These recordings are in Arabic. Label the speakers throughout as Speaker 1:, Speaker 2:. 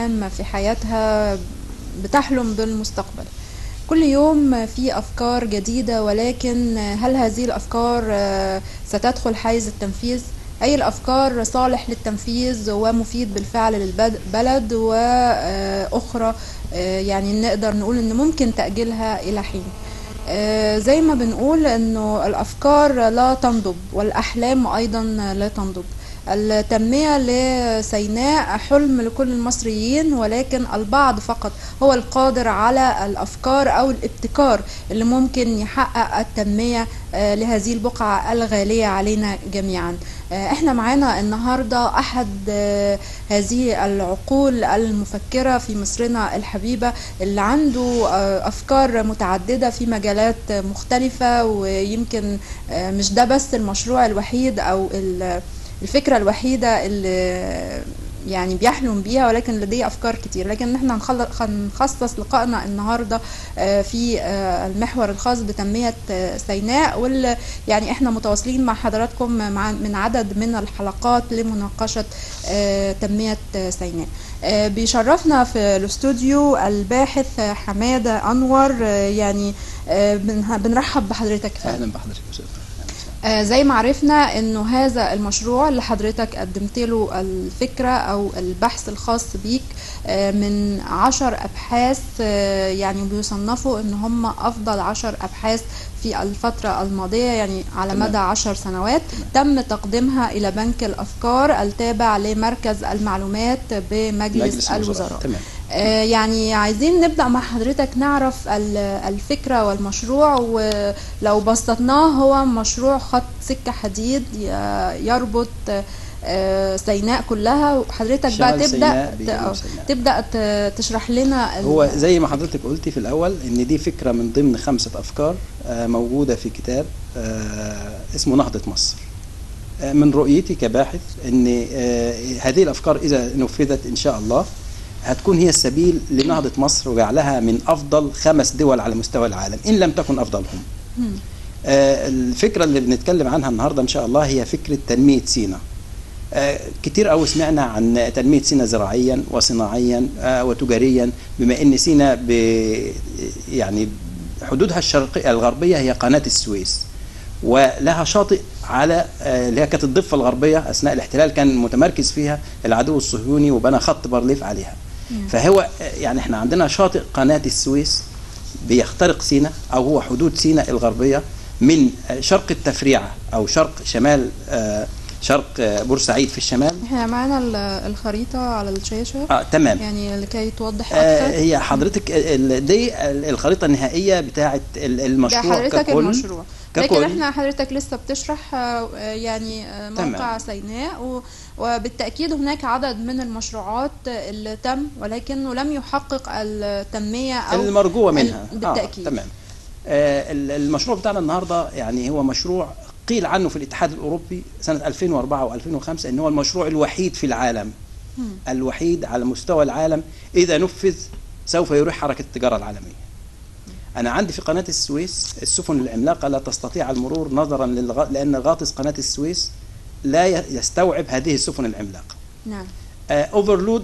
Speaker 1: هامة في حياتها بتحلم بالمستقبل. كل يوم في أفكار جديدة، ولكن هل هذه الأفكار ستدخل حيز التنفيذ؟ أي الأفكار صالح للتنفيذ ومفيد بالفعل للبلد، وأخرى يعني نقدر نقول إن ممكن تأجيلها إلى حين. زي ما بنقول إنه الأفكار لا تنضب والأحلام أيضا لا تنضب. التنمية لسيناء حلم لكل المصريين، ولكن البعض فقط هو القادر على الأفكار أو الابتكار اللي ممكن يحقق التنمية لهذه البقعة الغالية علينا جميعا. احنا معانا النهاردة أحد هذه العقول المفكرة في مصرنا الحبيبة، اللي عنده أفكار متعددة في مجالات مختلفة، ويمكن مش ده بس المشروع الوحيد أو الفكرة الوحيدة اللي يعني بيحلم بيها، ولكن لديه أفكار كتير. لكن احنا هنخصص لقائنا النهاردة في المحور الخاص بتنمية سيناء، واللي يعني احنا متواصلين مع حضراتكم من عدد من الحلقات لمناقشة تنمية سيناء. بيشرفنا في الاستوديو الباحث حمادة أنور، يعني بنرحب بحضرتك.
Speaker 2: أهلا بحضرتك يا أستاذ.
Speaker 1: زي ما عرفنا انه هذا المشروع اللي حضرتك قدمت له الفكرة او البحث الخاص بيك من 10 ابحاث، يعني بيصنفوا ان هم افضل 10 ابحاث في الفترة الماضية، يعني على مدى 10 سنوات تم تقديمها الى بنك الافكار التابع لمركز المعلومات بمجلس الوزراء.
Speaker 2: تمام.
Speaker 1: يعني عايزين نبدأ مع حضرتك نعرف الفكرة والمشروع، ولو بسطناه هو مشروع خط سكة حديد يربط سيناء كلها، وحضرتك بقى تبدأ تشرح لنا.
Speaker 2: هو زي ما حضرتك قلتي في الأول إن دي فكرة من ضمن 5 أفكار موجودة في كتاب اسمه نهضة مصر. من رؤيتي كباحث إن هذه الأفكار إذا نفذت إن شاء الله هتكون هي السبيل لنهضة مصر وجعلها من أفضل 5 دول على مستوى العالم إن لم تكن أفضلهم. الفكرة اللي بنتكلم عنها النهاردة إن شاء الله هي فكرة تنمية سيناء. كتير أوي سمعنا عن تنمية سيناء زراعيا وصناعيا وتجاريا، بما إن سيناء يعني حدودها الشرقية الغربية هي قناة السويس، ولها شاطئ على اللي هي كانت الضفة الغربية أثناء الاحتلال كان متمركز فيها العدو الصهيوني وبنى خط بارليف عليها. فهو يعني احنا عندنا شاطئ قناة السويس بيخترق سيناء أو هو حدود سيناء الغربية من شرق التفريعة أو شمال شرق بورسعيد في الشمال.
Speaker 1: احنا معانا الخريطة على الشاشة.
Speaker 2: تمام.
Speaker 1: يعني لكي توضح أكثر.
Speaker 2: هي حضرتك دي الخريطة النهائية بتاعة المشروع
Speaker 1: ده حضرتك
Speaker 2: ككل.
Speaker 1: المشروع. لكن احنا حضرتك لسه بتشرح يعني موقع سيناء، وبالتأكيد هناك عدد من المشروعات اللي تم ولكنه لم يحقق التنمية أو
Speaker 2: المرجوة منها.
Speaker 1: بالتأكيد.
Speaker 2: تمام. المشروع بتاعنا النهاردة يعني هو مشروع قيل عنه في الاتحاد الأوروبي سنة 2004 و2005 إن هو المشروع الوحيد في العالم، الوحيد على مستوى العالم إذا نفذ سوف يريح حركة التجارة العالمية. أنا عندي في قناة السويس السفن العملاقة لا تستطيع المرور نظرا لأن غاطس قناة السويس لا يستوعب هذه السفن العملاقة.
Speaker 1: نعم.
Speaker 2: اوفرلود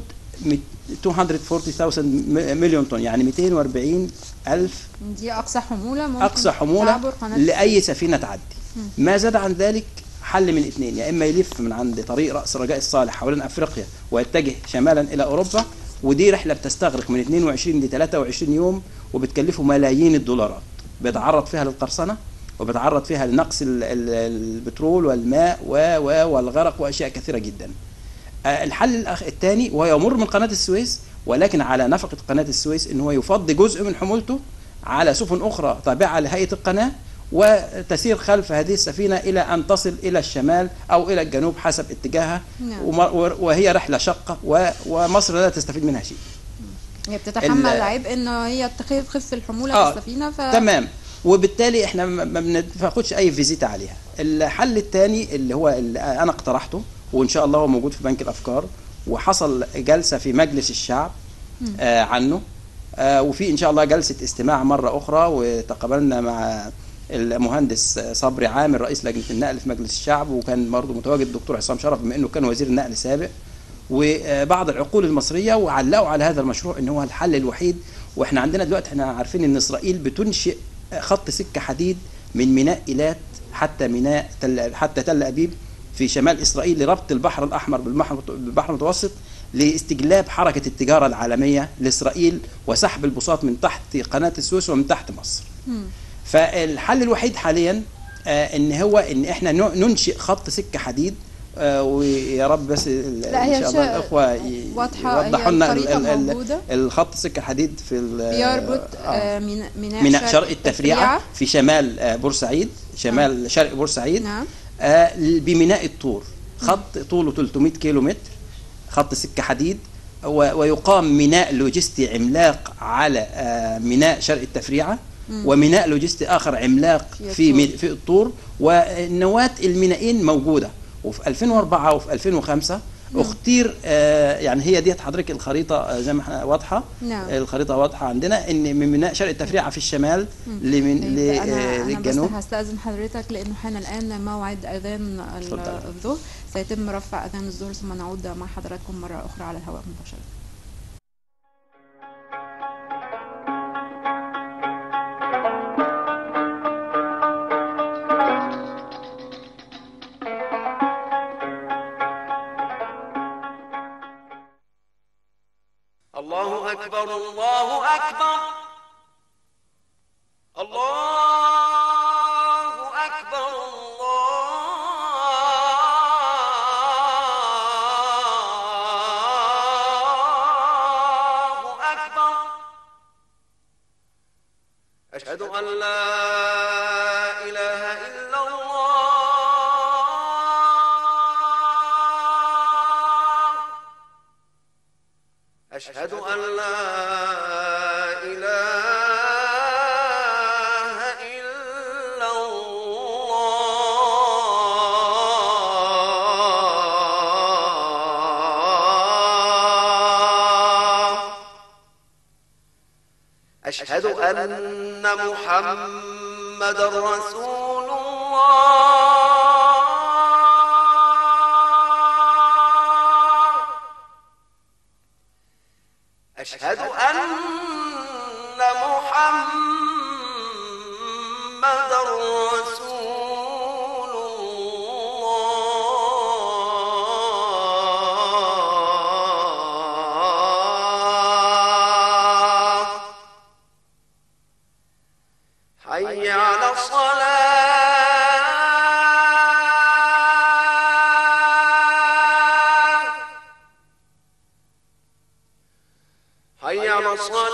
Speaker 2: 240,000 مليون طن، يعني 240,000
Speaker 1: دي أقصى حمولة ممكن
Speaker 2: أقصى حمولة لأي سفينة تعدي. ما زاد عن ذلك حل من 2، يا إما يلف من عند طريق رأس رجاء الصالح حوالين أفريقيا ويتجه شمالا إلى أوروبا، ودي رحلة بتستغرق من 22 ل 23 يوم وبتكلفه ملايين الدولارات، بيتعرض فيها للقرصنة وبيتعرض فيها لنقص البترول والماء والغرق وأشياء كثيرة جدا. الحل الثاني وهو يمر من قناة السويس، ولكن على نفقة قناة السويس إن هو يفضي جزء من حمولته على سفن أخرى تابعة لهيئة القناة وتسير خلف هذه السفينة إلى أن تصل إلى الشمال أو إلى الجنوب حسب اتجاهها. وهي رحلة شاقة ومصر لا تستفيد منها شيء.
Speaker 1: هي بتتحمل عبء إن هي تخف الحمولة في السفينة.
Speaker 2: تمام. وبالتالي احنا ما بناخدش أي فيزيتا عليها. الحل الثاني اللي هو اللي أنا اقترحته وإن شاء الله هو موجود في بنك الأفكار وحصل جلسة في مجلس الشعب عنه، وفي إن شاء الله جلسة استماع مرة أخرى، وتقابلنا مع المهندس صبري عامر رئيس لجنة النقل في مجلس الشعب، وكان برضه متواجد الدكتور عصام شرف بما أنه كان وزير النقل سابق، وبعض العقول المصرية، وعلقوا على هذا المشروع ان هو الحل الوحيد. واحنا عندنا دلوقتي احنا عارفين ان اسرائيل بتنشئ خط سكة حديد من ميناء إيلات حتى تل أبيب في شمال إسرائيل لربط البحر الأحمر بالبحر المتوسط، لاستجلاب حركة التجارة العالمية لإسرائيل وسحب البساط من تحت قناة السويس ومن تحت مصر. فالحل الوحيد حاليا ان احنا ننشئ خط سكة حديد، ويا رب بس ان شاء الله الاخوه يوضحوا لنا الخط السكه الحديد
Speaker 1: بيربط
Speaker 2: ميناء شرق التفريعه في شمال بورسعيد، شمال شرق بورسعيد. نعم. بميناء الطور، خط طوله 300 كيلو متر، خط سكه حديد، ويقام ميناء لوجستي عملاق على ميناء شرق التفريعه، وميناء لوجستي اخر عملاق في الطور. ونواه المينائين موجوده. وفي 2004 وفي 2005 اختير يعني هي ديت حضرتك الخريطه زي ما احنا واضحه. نعم. الخريطه واضحه عندنا ان من ميناء شرق التفريعه في الشمال للجنوب.
Speaker 1: أنا بس هستأذن حضرتك لانه حان الان موعد اذان الظهر، سيتم رفع اذان الظهر ثم نعود مع حضراتكم مره اخرى على الهواء مباشره.
Speaker 3: الله أكبر الله أكبر الله أكبر الله أكبر. أشهد أن لا إله إلا الله. أشهد أن لا إله إلا الله. أشهد أن محمدًا رسول الله. أشهد أن محمدًا رسول الله. حي على الصلاة. حي على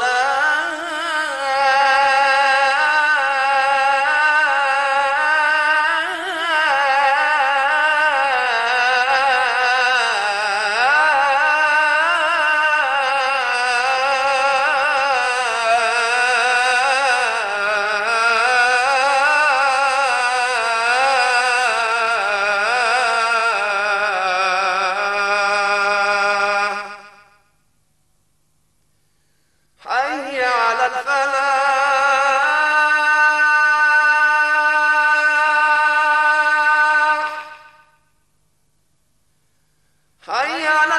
Speaker 3: حي على الفلاح. حي على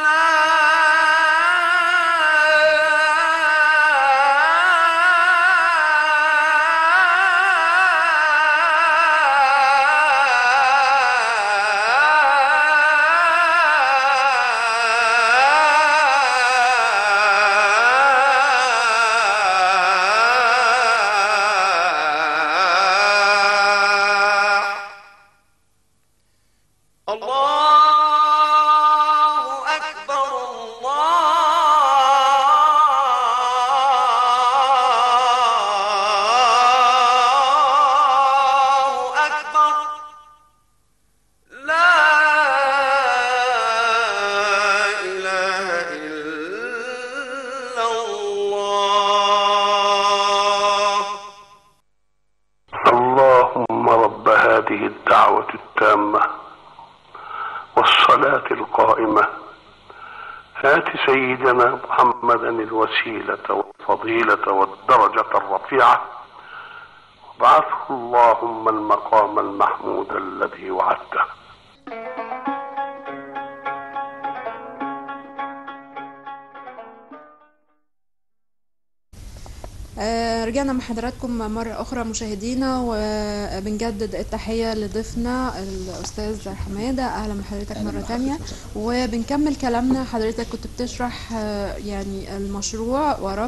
Speaker 3: الله أكبر الله أكبر. لا إله إلا الله.
Speaker 4: اللهم رب هذه الدعوة التامة والصلاة القائمة، آت سيدنا محمدا الوسيلة والفضيلة والدرجة الرفيعة، وابعثه اللهم المقام المحمود الذي وعدته.
Speaker 1: رجعنا مع حضراتكم مرة أخرى مشاهدينا، وبنجدد التحية لضيفنا الأستاذ حمادة. أهلا بحضرتك مرة تانية، وبنكمل كلامنا. حضرتك كنت بتشرح يعني المشروع وربط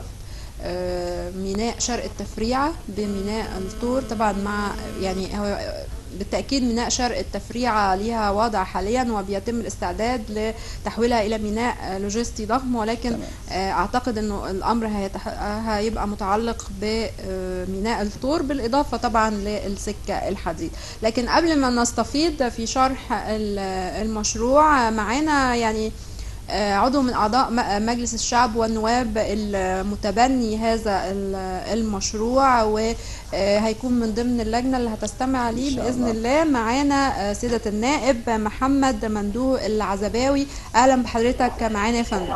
Speaker 1: ميناء شرق التفريعة بميناء الطور. طبعا مع يعني بالتأكيد ميناء شرق التفريعة ليها وضع حاليا وبيتم الاستعداد لتحويلها إلى ميناء لوجستي ضخم، ولكن أعتقد أنه الأمر هيبقى متعلق بميناء الطور بالإضافة طبعا للسكة الحديد. لكن قبل ما نستفيض في شرح المشروع، معانا يعني عضو من أعضاء مجلس الشعب والنواب المتبني هذا المشروع، وهيكون من ضمن اللجنة اللي هتستمع ليه بإذن الله. معانا سيدة النائب محمد مندوه العزباوي. أهلا بحضرتك معانا يا فندم.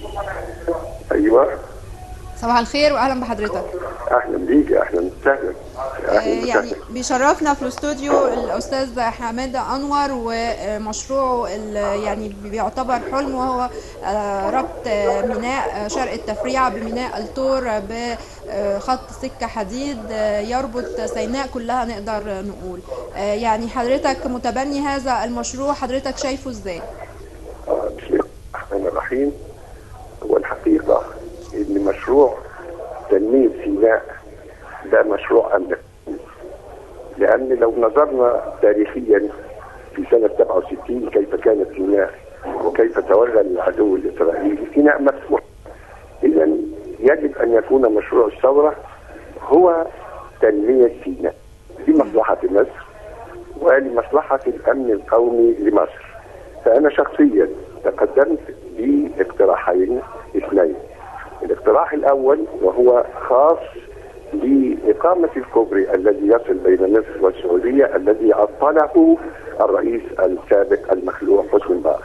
Speaker 5: أيوة،
Speaker 1: صباح الخير وأهلا بحضرتك.
Speaker 5: أهلا بيك، أهلا وسهلا.
Speaker 1: يعني بيشرفنا في الاستوديو الأستاذ حمادة أنور، ومشروعه يعني بيعتبر حلم، وهو ربط ميناء شرق التفريعة بميناء الطور بخط سكة حديد يربط سيناء كلها نقدر نقول. يعني حضرتك متبني هذا المشروع، حضرتك شايفه ازاي؟
Speaker 5: بسم الله الرحمن الرحيم. والحقيقة إن مشروع تنمية سيناء ده مشروع أمن، لأن لو نظرنا تاريخيا في سنة 67 كيف كانت سيناء وكيف تولى العدو الإسرائيلي، سيناء مفتوح. إذا يجب أن يكون مشروع الثورة هو تنمية سيناء لمصلحة مصر ولمصلحة الأمن القومي لمصر. فأنا شخصيا تقدمت باقتراحين اثنين. الاقتراح الأول وهو خاص بإقامة الكوبري الذي يصل بين مصر والسعودية الذي عطله الرئيس السابق المخلوع حسني مبارك.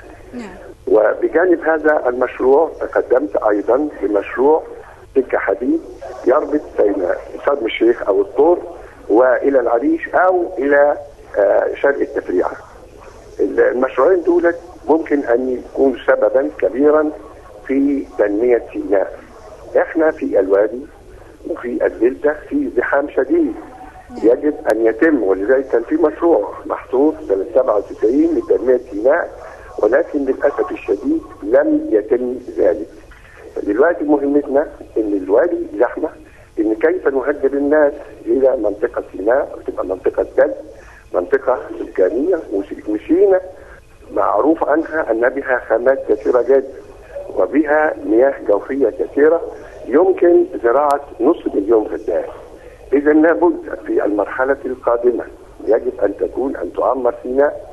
Speaker 5: وبجانب هذا المشروع تقدمت أيضا بمشروع سكة حديد يربط بين شرم الشيخ أو الطور وإلى العريش أو إلى شرق التفريعة. المشروعين دول ممكن أن يكونوا سببا كبيرا في تنمية سيناء. احنا في الوادي وفي الدلتا في زحام شديد يجب ان يتم، ولذلك كان في مشروع محطوط سنه 97 لتنميه سيناء، ولكن للاسف الشديد لم يتم ذلك. فدلوقتي مهمتنا ان الوادي زحمه، ان كيف نهدد الناس الى منطقه سيناء وتبقى منطقه جد، منطقه سكانيه. وسيناء معروف عنها ان بها خامات كثيره جدا وبها مياه جوفيه كثيره يمكن زراعة 500,000 فدان. إذا لابد في المرحلة القادمة يجب أن تعمر سيناء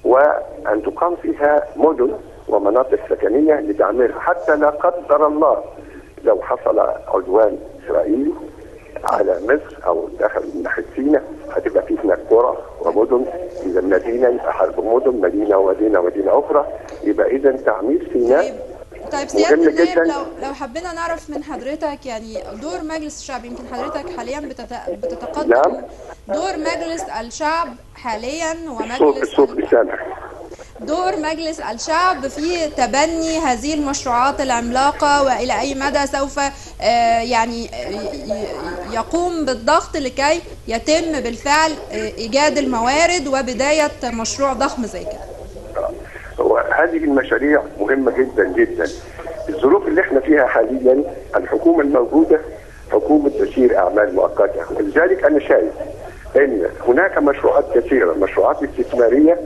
Speaker 5: وأن تقام فيها مدن ومناطق سكنية لتعميرها، حتى لا قدر الله لو حصل عدوان إسرائيلي على مصر أو دخل من ناحية سيناء هتبقى في هناك قرى ومدن. إذا مدينة يبقى حرب مدن، مدينة ومدينة أخرى. يبقى إذا تعمير سيناء.
Speaker 1: طيب سيادة النائب، لو حبينا نعرف من حضرتك يعني دور مجلس الشعب، يمكن حضرتك حاليا بتتقدم دور مجلس الشعب حاليا ومجلس دور مجلس الشعب في تبني هذه المشروعات العملاقة، وإلى أي مدى سوف يعني يقوم بالضغط لكي يتم بالفعل إيجاد الموارد وبداية مشروع ضخم زي كده؟
Speaker 5: هذه المشاريع مهمة جدا جدا. الظروف اللي احنا فيها حاليا الحكومة الموجودة حكومة تسيير أعمال مؤقتة، ولذلك أنا شايف أن هناك مشروعات كثيرة، مشروعات استثمارية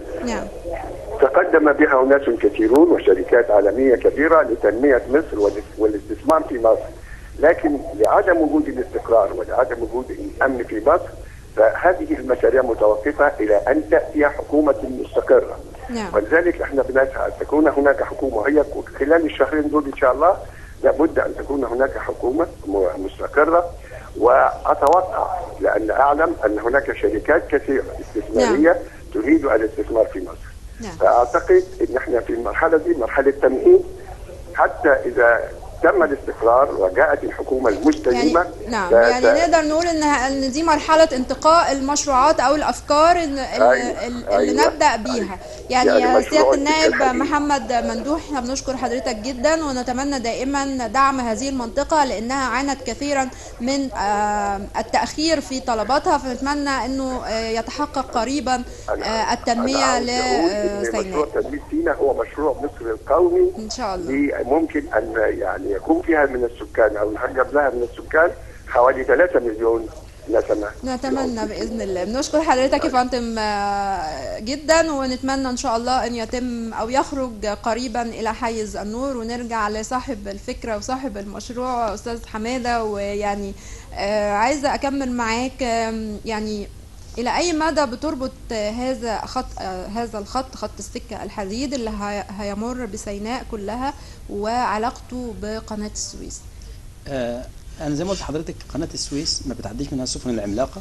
Speaker 5: تقدم بها أناس كثيرون وشركات عالمية كبيرة لتنمية مصر والاستثمار في مصر، لكن لعدم وجود الاستقرار ولعدم وجود الأمن في مصر فهذه المشاريع متوقفة إلى أن تأتي حكومة مستقرة. ولذلك احنا بنسعى ان تكون هناك حكومه، هي خلال الشهرين دول ان شاء الله لابد ان تكون هناك حكومه مستقره. واتوقع لان اعلم ان هناك شركات كثيره استثماريه تريد الاستثمار في مصر. فاعتقد ان احنا في المرحله دي مرحله تمهيد، حتى اذا تم الاستقرار وجاءت الحكومه المستديمه.
Speaker 1: يعني نعم، يعني نقدر نقول ان دي مرحله انتقاء المشروعات او الافكار اللي نبدا بيها. يعني سياده النائب محمد مندوح، احنا بنشكر حضرتك جدا ونتمنى دائما دعم هذه المنطقه لانها عانت كثيرا من التاخير في طلباتها، فنتمنى انه يتحقق قريبا التنميه لسيناء.
Speaker 5: مشروع تنميه سيناء هو مشروع مصر القومي
Speaker 1: ان شاء الله.
Speaker 5: ممكن ان يعني يكون فيها من السكان او يحجب لها من السكان حوالي 3 مليون نسمه.
Speaker 1: نتمنى باذن الله. بنشكر حضرتك يا فندم جدا، ونتمنى ان شاء الله ان يتم او يخرج قريبا الى حيز النور، ونرجع لصاحب الفكره وصاحب المشروع استاذ حماده. ويعني عايزه اكمل معاك، يعني إلى أي مدى بتربط هذا الخط، خط السكة الحديد اللي هيمر بسيناء كلها وعلاقته بقناة السويس؟
Speaker 2: أنا زي ما قلت لحضرتك قناة السويس ما بتعديش منها السفن العملاقة،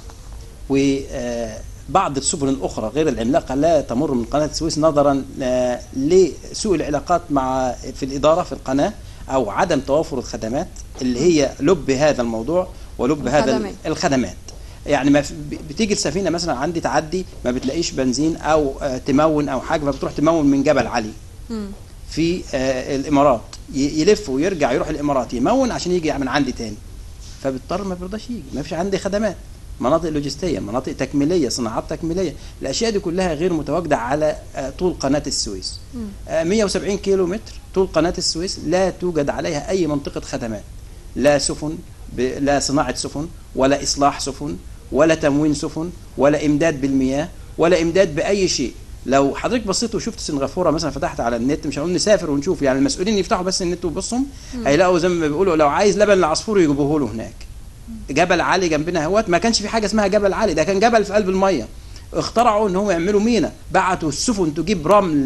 Speaker 2: وبعض السفن الأخرى غير العملاقة لا تمر من قناة السويس نظرا لسوء العلاقات في الإدارة في القناة أو عدم توافر الخدمات اللي هي لب هذا الموضوع ولب هذا الخدمات. يعني ما بتيجي السفينه مثلا عندي تعدي ما بتلاقيش بنزين او تمون او حاجه، فبتروح تمون من جبل علي في الامارات، يلف ويرجع يروح الامارات يمون عشان يجي من عندي تاني، فبيضطر ما بيرضاش يجي، ما فيش عندي خدمات، مناطق لوجستيه، مناطق تكميليه، صناعات تكميليه، الاشياء دي كلها غير متواجده على طول قناه السويس. 170 كيلو متر طول قناه السويس لا توجد عليها اي منطقه خدمات، لا سفن، لا صناعه سفن، ولا اصلاح سفن، ولا تموين سفن، ولا امداد بالمياه، ولا امداد باي شيء. لو حضرتك بصيت وشفت سنغافوره مثلا، فتحت على النت، مش هنقول نسافر ونشوف، يعني المسؤولين يفتحوا بس النت ويبصوا هيلاقوا زي ما بيقولوا لو عايز لبن العصفور يجيبوه له هناك. جبل علي جنبنا اهوت، ما كانش في حاجه اسمها جبل علي، ده كان جبل في قلب الميه. اخترعوا ان هم يعملوا مينا، بعتوا السفن تجيب رمل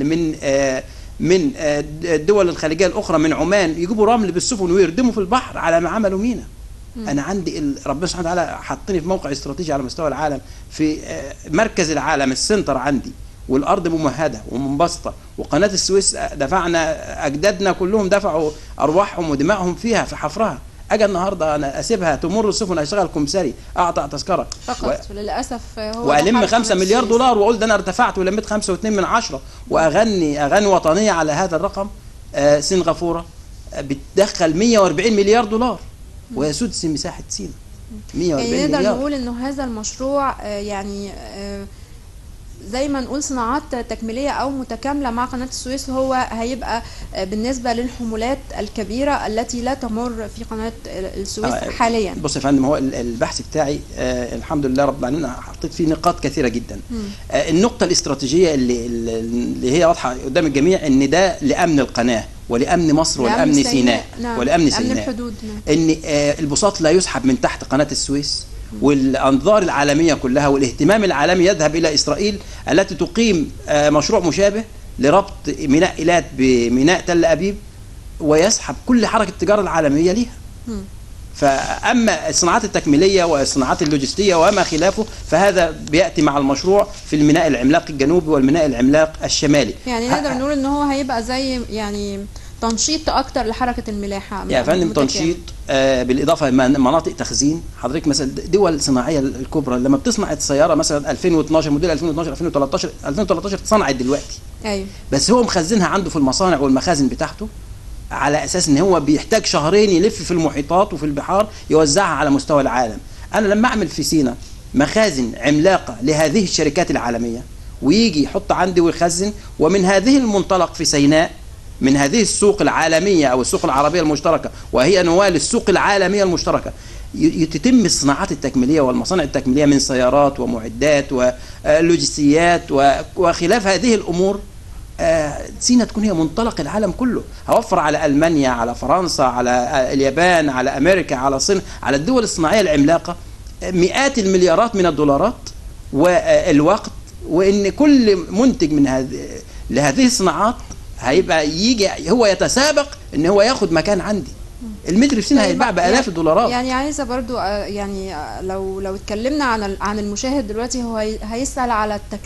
Speaker 2: من الدول الخليجيه الاخرى، من عمان، يجيبوا رمل بالسفن ويردموا في البحر على ما عملوا مينا. انا عندي ربنا سبحانه وتعالى حطني في موقع استراتيجي على مستوى العالم، في مركز العالم، السنتر عندي، والارض ممهده ومنبسطه، وقناه السويس دفعنا، اجدادنا كلهم دفعوا ارواحهم ودمائهم فيها في حفرها. اجي النهارده انا اسيبها تمر السفن، اشتغل كمساري، اقطع تذكره
Speaker 1: فقط للاسف، هو
Speaker 2: والم 5 مليار دولار واقول ده انا ارتفعت ولميت 5.2 واغني اغاني وطنيه على هذا الرقم. سنغافوره بتدخل 140 مليار دولار وهي سدس مساحه سيناء. 140
Speaker 1: يعني
Speaker 2: مليار.
Speaker 1: نقدر نقول انه هذا المشروع يعني زي ما نقول صناعات تكميليه او متكامله مع قناه السويس، هو هيبقى بالنسبه للحمولات الكبيره التي لا تمر في قناه السويس حاليا.
Speaker 2: بص يا فندم، هو البحث بتاعي الحمد لله رب العالمين حطيت فيه نقاط كثيره جدا. النقطه الاستراتيجيه اللي هي واضحه قدام الجميع، ان ده لامن القناه ولامن مصر ولامن سيناء.
Speaker 1: نعم.
Speaker 2: ولامن سيناء،
Speaker 1: الحدود.
Speaker 2: ان البساط لا يسحب من تحت قناه السويس، والانظار العالميه كلها والاهتمام العالمي يذهب الى اسرائيل التي تقيم مشروع مشابه لربط ميناء ايلات بميناء تل ابيب، ويسحب كل حركه التجاره العالميه ليها. فاما الصناعات التكميليه والصناعات اللوجستيه وما خلافه، فهذا بياتي مع المشروع في الميناء العملاق الجنوبي والميناء العملاق الشمالي.
Speaker 1: يعني نقدر نقول ان هو هيبقى زي يعني تنشيط اكتر لحركه الملاحه.
Speaker 2: يا فندم تنشيط، بالاضافه مناطق تخزين. حضرتك مثلا دول الصناعيه الكبرى لما بتصنع السياره مثلا 2012 موديل 2012 2013 اتصنعت دلوقتي.
Speaker 1: ايوه.
Speaker 2: بس هو مخزنها عنده في المصانع والمخازن بتاعته، على اساس ان هو بيحتاج شهرين يلف في المحيطات وفي البحار يوزعها على مستوى العالم. انا لما اعمل في سيناء مخازن عملاقه لهذه الشركات العالميه، ويجي يحط عندي ويخزن، ومن هذه المنطلق في سيناء، من هذه السوق العالمية أو السوق العربية المشتركة، وهي نوال السوق العالمية المشتركة، تتم الصناعات التكميلية والمصانع التكميلية من سيارات ومعدات ولوجستيات وخلاف هذه الأمور. سيناء تكون هي منطلق العالم كله، هوفر على ألمانيا، على فرنسا، على اليابان، على أمريكا، على الصين، على الدول الصناعية العملاقة مئات المليارات من الدولارات والوقت، وإن كل منتج من لهذه الصناعات هيبقى يجي هو يتسابق ان هو ياخد مكان عندي. المتر في سيناء هيتباع بالاف الدولارات.
Speaker 1: يعني عايزه برضو يعني لو اتكلمنا عن المشاهد دلوقتي، هو هيسأل على التكلفه.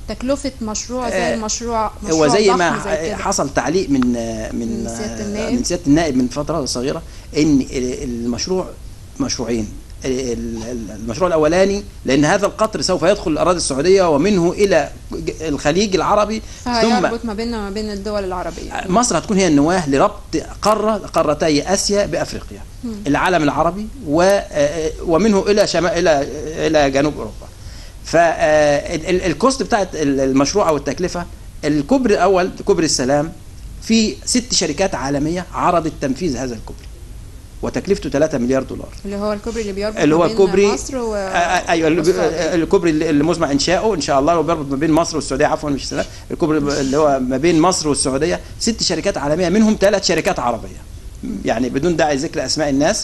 Speaker 1: تكلفة مشروع زي المشروع
Speaker 2: هو زي
Speaker 1: ضخم
Speaker 2: ما
Speaker 1: زي كده.
Speaker 2: حصل تعليق من من سيادة النائب من فترة صغيرة ان المشروع مشروعين. المشروع الاولاني لان هذا القطر سوف يدخل الاراضي السعوديه ومنه الى الخليج العربي، ثم
Speaker 1: يربط ما بيننا وما بين الدول العربيه.
Speaker 2: مصر هتكون هي النواه لربط قارتي اسيا بافريقيا، العالم العربي ومنه الى شمال الى جنوب اوروبا. فالكوست بتاعت المشروع او التكلفه، الكوبري الاول كوبري السلام في 6 شركات عالميه عرضت تنفيذ هذا الكوبري وتكلفته 3 مليار دولار،
Speaker 1: اللي هو الكوبري اللي بيربط
Speaker 2: اللي هو
Speaker 1: ما بين
Speaker 2: الكوبري
Speaker 1: مصر
Speaker 2: ايوه الكوبري اللي مزمع انشاؤه ان شاء الله، اللي بيربط ما بين مصر والسعوديه، عفوا مش سلام، الكوبري اللي هو ما بين مصر والسعوديه 6 شركات عالميه منهم 3 شركات عربيه، يعني بدون داعي ذكر اسماء الناس.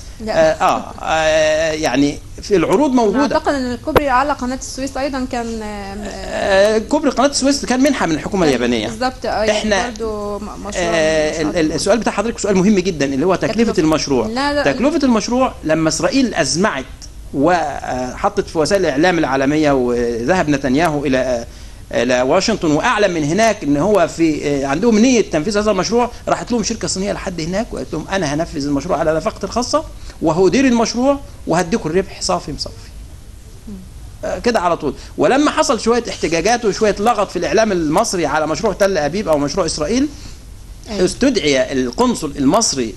Speaker 2: يعني في العروض موجوده.
Speaker 1: اعتقد ان الكوبري على قناه السويس ايضا كان
Speaker 2: كوبري قناه السويس كان منحه من الحكومه اليابانيه
Speaker 1: بالظبط.
Speaker 2: احنا
Speaker 1: برضه مشروع
Speaker 2: السؤال بتاع حضرتك سؤال مهم جدا، اللي هو تكلفه المشروع. تكلفه المشروع لما اسرائيل ازمعت وحطت في وسائل الاعلام العالميه وذهب نتنياهو الى واشنطن واعلن من هناك ان هو في عندهم نيه تنفيذ هذا المشروع، راحت لهم شركه صينيه لحد هناك وقالت لهم انا هنفذ المشروع على نفقتي الخاصه وهدير المشروع وهديكم الربح صافي مصفي كده على طول. ولما حصل شويه احتجاجات وشويه لغط في الاعلام المصري على مشروع تل ابيب او مشروع اسرائيل، استدعي القنصل المصري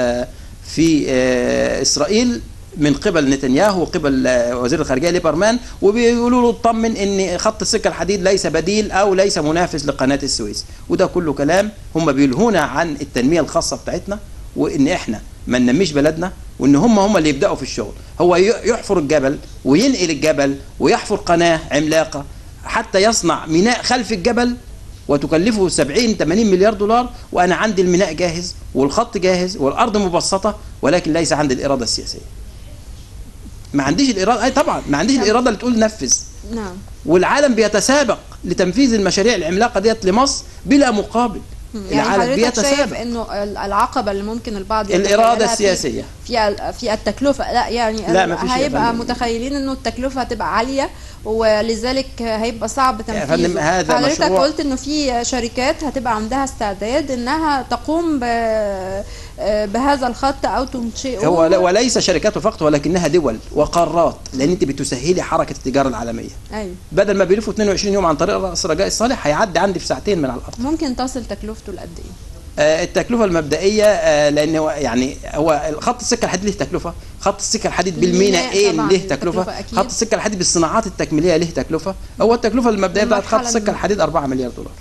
Speaker 2: في اسرائيل من قبل نتنياهو وقبل وزير الخارجيه ليبرمان، وبيقولوا له اطمن ان خط السكه الحديد ليس بديل او ليس منافس لقناه السويس، وده كله كلام هم بيلهونا عن التنميه الخاصه بتاعتنا، وان احنا ما ننميش بلدنا، وان هم اللي يبداوا في الشغل. هو يحفر الجبل وينقل الجبل ويحفر قناه عملاقه حتى يصنع ميناء خلف الجبل وتكلفه 70-80 مليار دولار، وانا عندي الميناء جاهز والخط جاهز والارض مبسطه، ولكن ليس عندي الاراده السياسيه. ما عنديش الاراده، اي طبعا ما عنديش الاراده اللي تقول نفذ.
Speaker 1: نعم.
Speaker 2: والعالم بيتسابق لتنفيذ المشاريع العملاقه ديت لمصر بلا مقابل.
Speaker 1: يعني
Speaker 2: العالم بيتسابق.
Speaker 1: شايف انه العقبه اللي ممكن البعض
Speaker 2: الاراده السياسيه
Speaker 1: في التكلفه، لا يعني
Speaker 2: لا
Speaker 1: هيبقى متخيلين انه التكلفه هتبقى عاليه ولذلك هيبقى صعب تنفيذه.
Speaker 2: هذا
Speaker 1: حضرتك قلت انه في شركات هتبقى عندها استعداد انها تقوم بهذا الخط او تنشئه.
Speaker 2: هو وليس شركات فقط ولكنها دول وقارات، لان انت بتسهلي حركه التجاره العالميه.
Speaker 1: ايوه.
Speaker 2: بدل ما بيلفوا 22 يوم عن طريق راس رجاء الصالح هيعدي عندي في ساعتين من على الارض.
Speaker 1: ممكن تصل تكلفته لقد ايه؟
Speaker 2: التكلفه المبدئيه لان هو يعني هو خط السكه الحديد له تكلفه، خط السكه الحديد بالميناءين له تكلفه، خط السكه الحديد بالصناعات التكميليه له تكلفه. هو التكلفه المبدئيه بتاعت خط السكه الحديد 4 مليار دولار.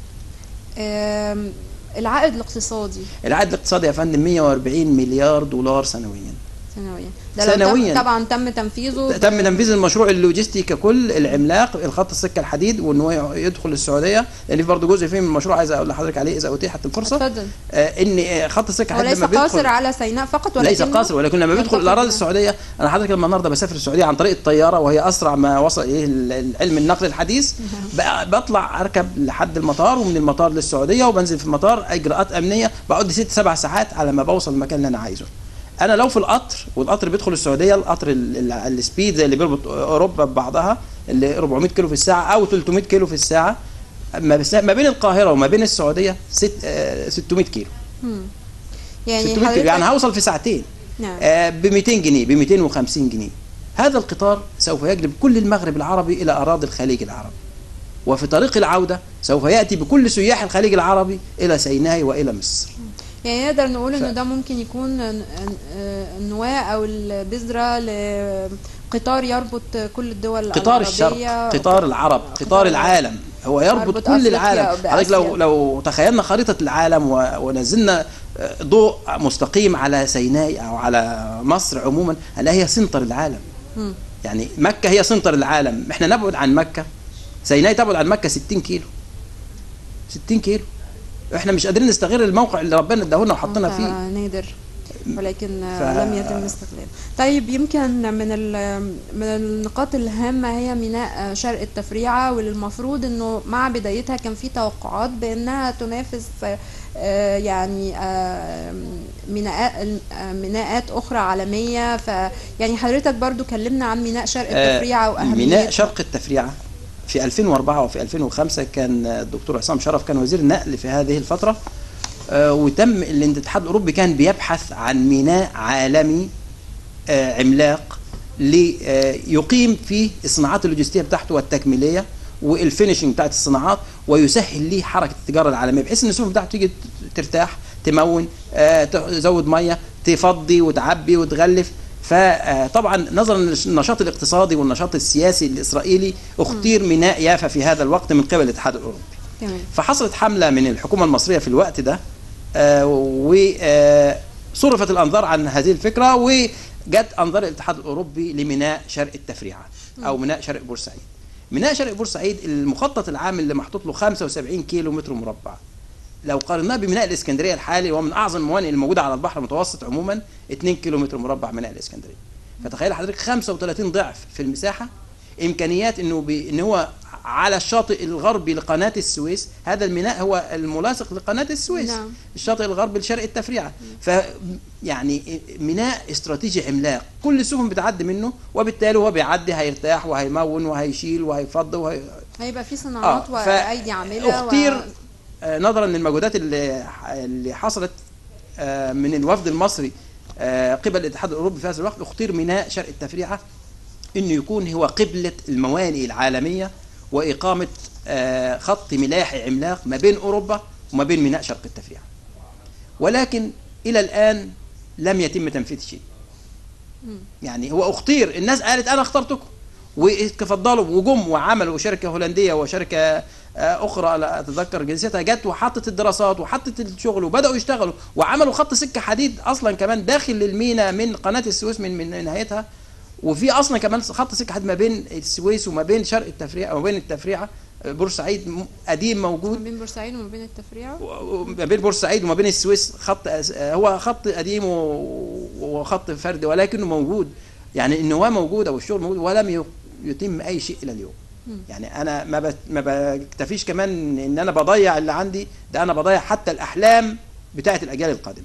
Speaker 1: العائد الاقتصادي
Speaker 2: يا فندم 140 مليار دولار سنويا.
Speaker 1: سنويا طبعا تم تنفيذ
Speaker 2: المشروع اللوجستي ككل العملاق الخط السكه الحديد، وان هو يدخل السعوديه، لان في برضه جزء فيه من المشروع عايز اقول لحضرتك عليه اذا اتيحت الفرصه.
Speaker 1: اتفضل.
Speaker 2: ان خط السكه الحديد
Speaker 1: ليس قاصر على سيناء فقط،
Speaker 2: ليس قاصر، ولكن لما بيدخل الاراضي السعوديه، انا حضرتك لما النهارده بسافر السعوديه عن طريق الطياره وهي اسرع ما وصل اليه علم النقل الحديث، بطلع اركب لحد المطار ومن المطار للسعوديه وبنزل في المطار اجراءات امنيه بقعد 6-7 ساعات على ما بوصل المكان اللي انا عايزه. انا لو في القطر والقطر بيدخل السعوديه، القطر السبيد زي اللي بيربط اوروبا ببعضها اللي 400 كيلو في الساعه او 300 كيلو في الساعه، ما بين القاهره وما بين السعوديه 600 كيلو.
Speaker 1: يعني
Speaker 2: 600 كيلو يعني هوصل في ساعتين.
Speaker 1: نعم.
Speaker 2: ب 200 جنيه ب 250 جنيه. هذا القطار سوف يجلب كل المغرب العربي الى اراضي الخليج العربي، وفي طريق العوده سوف ياتي بكل سياح الخليج العربي الى سيناء والى مصر.
Speaker 1: يعني نقدر نقول انه ده ممكن يكون النواة او البذرة لقطار يربط كل الدول العربية،
Speaker 2: قطار الشرق، قطار العرب، قطار العالم، هو يربط كل العالم. حضرتك لو تخيلنا خريطة العالم ونزلنا ضوء مستقيم على سيناء او على مصر عموما، هنلاقيها هي سنتر العالم. يعني مكة هي سنتر العالم، احنا نبعد عن مكة، سيناء تبعد عن مكة 60 كيلو. 60 كيلو. احنا مش قادرين نستغل الموقع اللي ربنا اداهولنا وحطنا فيه.
Speaker 1: نادر، ولكن لم يتم استغلاله. طيب يمكن من النقاط الهامه هي ميناء شرق التفريعه، واللي المفروض انه مع بدايتها كان في توقعات بانها تنافس يعني ميناءات اخرى عالميه. فيعني حضرتك برضو كلمنا عن ميناء شرق التفريعه واهميته.
Speaker 2: ميناء شرق التفريعه في 2004 وفي 2005 كان الدكتور عصام شرف كان وزير النقل في هذه الفترة، وتم الاتحاد الأوروبي كان بيبحث عن ميناء عالمي عملاق ليقيم فيه الصناعات اللوجستية بتاعته والتكميلية والفينشنج بتاعت الصناعات، ويسهل ليه حركة التجارة العالمية، بحيث ان السفن بتاعته تيجي ترتاح، تمون، تزود مية، تفضي وتعبي وتغلف. فطبعا نظرا للنشاط الاقتصادي والنشاط السياسي الإسرائيلي اختير ميناء يافا في هذا الوقت من قبل الاتحاد الأوروبي. فحصلت حملة من الحكومة المصرية في الوقت ده، وصرفت الأنظار عن هذه الفكرة، وجت أنظار الاتحاد الأوروبي لميناء شرق التفريعة أو ميناء شرق بورسعيد. ميناء شرق بورسعيد المخطط العام اللي محطوط له 75 كيلو متر مربع، لو قارناه بميناء الإسكندرية الحالي وهو من أعظم الموانئ الموجودة على البحر المتوسط عموما 2 كيلو متر مربع ميناء الإسكندرية. فتخيل حضرتك 35 ضعف في المساحة، إمكانيات إن هو على الشاطئ الغربي لقناة السويس. هذا الميناء هو الملاصق لقناة السويس. نعم. الشاطئ الغربي لشرق التفريعة. فيعني ميناء استراتيجي عملاق، كل السفن بتعدي منه، وبالتالي هو بيعدي هيرتاح وهيمون وهيشيل وهيفضي هيبقى
Speaker 1: في صناعات وأيدي عاملة.
Speaker 2: اختير نظرا للمجهودات اللي حصلت من الوفد المصري قبل الاتحاد الأوروبي في هذا الوقت، اختير ميناء شرق التفريعة انه يكون هو قبلة الموانئ العالمية وإقامة خط ملاحي عملاق ما بين أوروبا وما بين ميناء شرق التفريعة. ولكن إلى الآن لم يتم تنفيذ شيء. يعني هو اختير، الناس قالت أنا اخترتكم، وتفضلوا وجم وعملوا شركة هولندية وشركة أخرى لا أتذكر جنسيتها، جت وحطت الدراسات وحطت الشغل وبدأوا يشتغلوا وعملوا خط سكة حديد أصلا كمان داخل الميناء من قناة السويس من نهايتها، وفي اصلا كمان خط سكه حديد ما بين السويس وما بين شرق التفريعه وما بين التفريعه. بورسعيد قديم موجود،
Speaker 1: ما بين بورسعيد وما بين التفريعه،
Speaker 2: ما بين بورسعيد وما بين السويس خط، هو خط قديم وخط فردي ولكنه موجود. يعني النواه موجوده والشغل موجود ولم يتم اي شيء الى اليوم. يعني انا ما بكتفيش كمان ان انا بضيع اللي عندي، ده انا بضيع حتى الاحلام بتاعه الاجيال القادمه.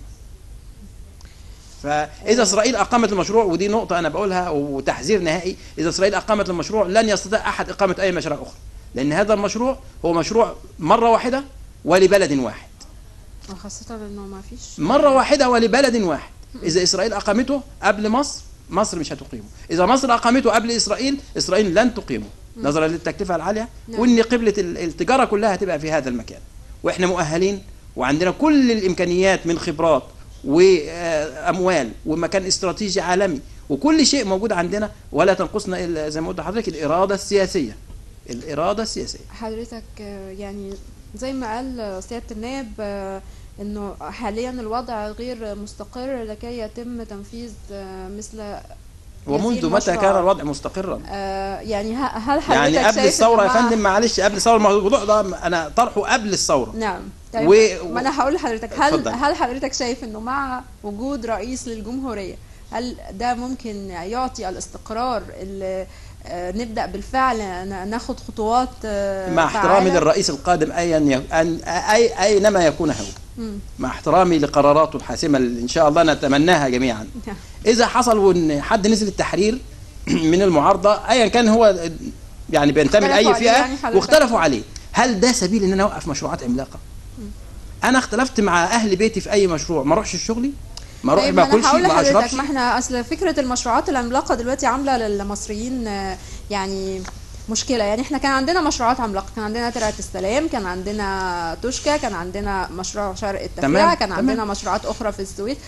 Speaker 2: فإذا إسرائيل أقامت المشروع، ودي نقطة أنا بقولها وتحذير نهائي، إذا إسرائيل أقامت المشروع لن يستطيع أحد إقامة أي مشاريع أخرى، لأن هذا المشروع هو مشروع مرة واحدة ولبلد واحد،
Speaker 1: وخاصة إنه ما فيش
Speaker 2: مرة واحدة ولبلد واحد. إذا إسرائيل أقامته قبل مصر، مصر مش هتقيمه. إذا مصر أقامته قبل إسرائيل، إسرائيل لن تقيمه نظرا للتكلفة العالية، وإن قبلة التجارة كلها هتبقى في هذا المكان، وإحنا مؤهلين وعندنا كل الإمكانيات من خبرات وأموال ومكان استراتيجي عالمي وكل شيء موجود عندنا، ولا تنقصنا إلا زي ما قلت لحضرتك الإرادة السياسية. الإرادة السياسية.
Speaker 1: حضرتك يعني زي ما قال سيادة النائب إنه حاليا الوضع غير مستقر لكي يتم تنفيذ مثل
Speaker 2: ومنذ متى كان الوضع مستقرا؟
Speaker 1: يعني هل حضرتك
Speaker 2: يعني قبل الثورة يا فندم، معلش قبل الثورة، الموضوع ده أنا طرحه قبل الثورة.
Speaker 1: نعم. طيب ما أنا هقول لحضرتك، هل حضرتك شايف إنه مع وجود رئيس للجمهورية هل ده ممكن يعطي الاستقرار اللي نبدأ بالفعل ناخد خطوات
Speaker 2: مع احترامي للرئيس القادم أينما يكون هو، مع احترامي لقراراته الحاسمة اللي إن شاء الله نتمناها جميعا، إذا حصل وإن حد نزل التحرير من المعارضة أيا كان هو يعني بينتمي لأي فئة يعني واختلفوا عليه، هل ده سبيل إن أنا أوقف مشروعات عملاقة؟ أنا اختلفت مع أهل بيتي في أي مشروع، ما أروحش الشغلي، ما اروح ما اكلش ما اشربش.
Speaker 1: ما احنا اصل فكره المشروعات العملاقه دلوقتي عامله للمصريين يعني مشكله. يعني احنا كان عندنا مشروعات عملاقه، كان عندنا ترعه السلام، كان عندنا توشكا، كان عندنا مشروع شرق التفريعه، كان عندنا مشروعات اخرى في السويس.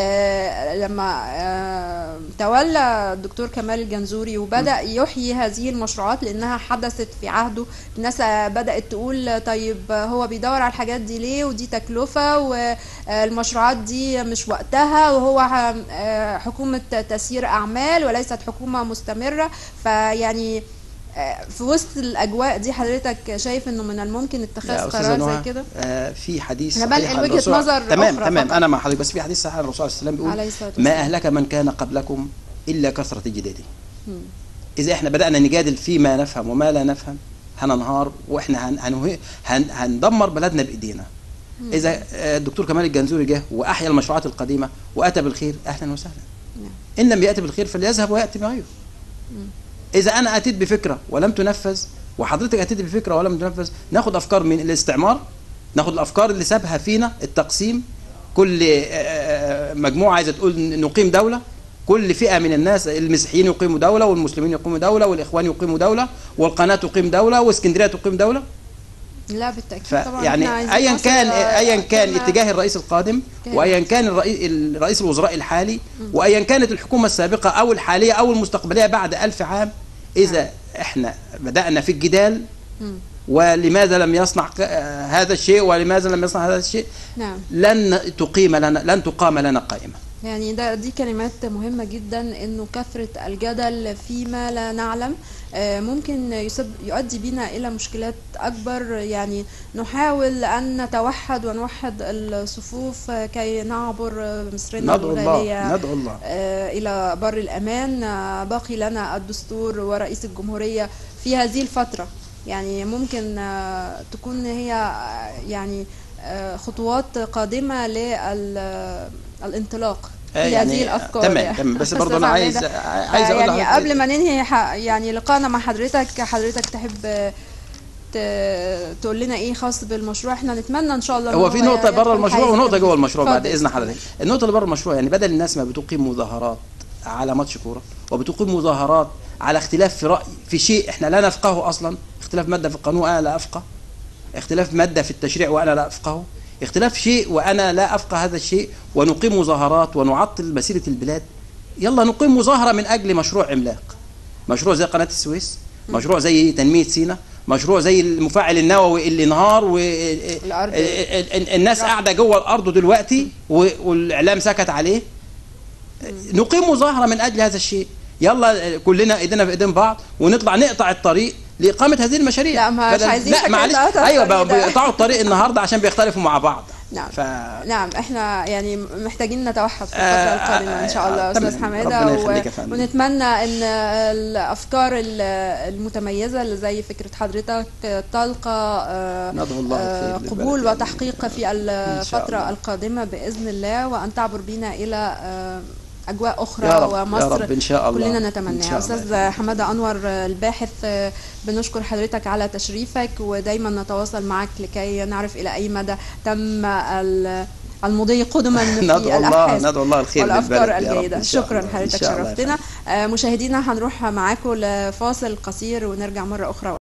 Speaker 1: لما تولى الدكتور كمال الجنزوري وبدا يحيي هذه المشروعات لانها حدثت في عهده، الناس بدات تقول طيب هو بيدور على الحاجات دي ليه، ودي تكلفه والمشروعات دي مش وقتها، وهو حكومه تسيير اعمال وليست حكومه مستمره. فيعني في وسط الاجواء دي حضرتك شايف انه من الممكن اتخاذ قرار زي كده؟
Speaker 2: في حديث
Speaker 1: انا بنقل وجهه نظر
Speaker 2: تمام انا مع حضرتك، بس في حديث صحيح الرسول صلى الله عليه وسلم بيقول ما اهلك من كان قبلكم الا كثره جداله. اذا احنا بدانا نجادل فيما نفهم وما لا نفهم هننهار، واحنا هندمر بلدنا بايدينا. اذا الدكتور كمال الجنزوري جه واحيا المشروعات القديمه واتى بالخير اهلا وسهلا، ان لم ياتي بالخير فليذهب وياتي بغيره. إذا أنا أتيت بفكرة ولم تنفذ وحضرتك هتدي بفكره ولم تنفذ. ناخد افكار من الاستعمار، ناخد الافكار اللي سابها فينا التقسيم، كل مجموعه عايزه تقول نقيم دوله، كل فئه من الناس، المسيحيين يقيموا دوله والمسلمين يقيموا دوله والاخوان يقيموا دوله والقناه تقيم دوله واسكندريه تقيم دوله.
Speaker 1: لا بالتاكيد طبعا.
Speaker 2: يعني ايا كان اتجاه الرئيس القادم، وايا كان رئيس الوزراء الحالي، وايا كانت الحكومه السابقه او الحاليه او المستقبليه بعد 1000 عام، اذا احنا بدانا في الجدال ولماذا لم يصنع هذا الشيء ولماذا لم يصنع هذا الشيء،
Speaker 1: نعم،
Speaker 2: لن تقام لنا قائمه.
Speaker 1: يعني دي كلمات مهمة جدا، انه كثرة الجدل فيما لا نعلم ممكن يؤدي بنا الى مشكلات اكبر. يعني نحاول ان نتوحد ونوحد الصفوف كي نعبر مصرنا الغالية
Speaker 2: ندعو الله
Speaker 1: الى بر الامان. باقي لنا الدستور ورئيس الجمهورية في هذه الفترة، يعني ممكن تكون هي يعني خطوات قادمة للانطلاق في
Speaker 2: يعني
Speaker 1: هذه الافكار.
Speaker 2: تمام. بس برضه انا عايز اقول
Speaker 1: يعني قبل ما ننهي يعني لقاءنا مع حضرتك تحب تقول لنا ايه خاص بالمشروع؟ احنا نتمنى ان شاء الله.
Speaker 2: هو في نقطه بره المشروع ونقطه جوه المشروع بعد اذن حضرتك. النقطه اللي بره المشروع، يعني بدل الناس ما بتقيم مظاهرات على ماتش كوره وبتقيم مظاهرات على اختلاف في راي في شيء احنا لا نفقهه اصلا، اختلاف ماده في القانون انا لا افقه، اختلاف ماده في التشريع وانا لا افقهه، اختلاف شيء وانا لا افقه هذا الشيء، ونقيم مظاهرات ونعطل مسيره البلاد. يلا نقيم مظاهره من اجل مشروع عملاق، مشروع زي قناه السويس، مشروع زي تنميه سيناء، مشروع زي المفاعل النووي اللي انهار والناس قاعده جوه الارض دلوقتي والاعلام سكت عليه. نقيم مظاهره من اجل هذا الشيء. يلا كلنا ايدينا في ايدين بعض ونطلع نقطع الطريق لاقامه هذه المشاريع.
Speaker 1: لا مش عايزين.
Speaker 2: لا معلش، ايوه بيقطعوا الطريق النهارده عشان بيختلفوا مع بعض.
Speaker 1: نعم. نعم، احنا يعني محتاجين نتوحد في الفترة القادمة ان شاء الله استاذ حمادة، ونتمنى ان الافكار المتميزة اللي زي فكرة حضرتك تلقى قبول وتحقيق في الفترة القادمة باذن الله، وان تعبر بنا الى أجواء أخرى
Speaker 2: يا رب
Speaker 1: ومصر
Speaker 2: يا رب إن شاء الله
Speaker 1: كلنا نتمناها. أستاذ حمادة أنور الباحث، بنشكر حضرتك على تشريفك، ودايما نتواصل معك لكي نعرف إلى أي مدى تم المضي قدما في الأبحاث
Speaker 2: ندعو الله الخير
Speaker 1: والأفكار الجيدة. شكرا حضرتك، شرفتنا. مشاهدينا هنروح معاكم لفاصل قصير ونرجع مرة أخرى.